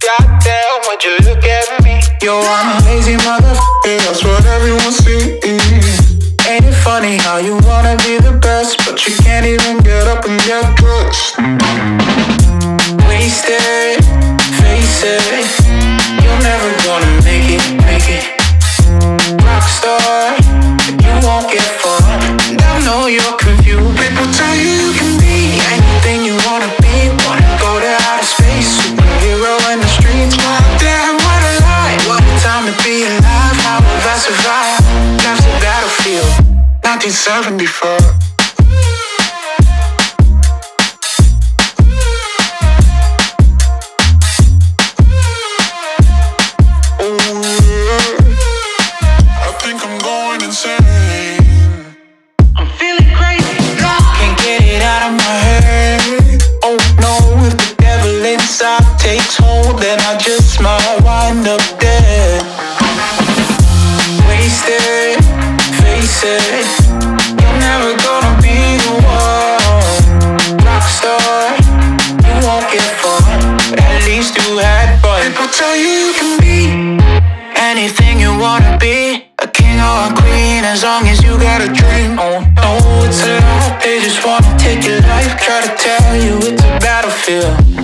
goddamn, would you look at me? Yo, I'm a lazy motherfucker, that's what everyone sees. Ain't it funny how you wanna be the best, but you can't even get up and get dressed? Wasted, face it, you're never gonna make it. Rockstar, you won't get far. I know you're confused. People tell you you can be anything you wanna be. Wanna go to outer space, superhero in the streets. Wow, damn, what a lie. What a time to be alive. How will I survive? Life's a battlefield, 1974. Takes hold, then I just might wind up dead. Wasted, face it, you're never gonna be the one. Rockstar, you won't get far. At least you had fun. People tell you you can be anything you wanna be, a king or a queen, as long as you got a dream. Oh no, it's a lie. They just wanna take your life, try to tell you it's a battlefield.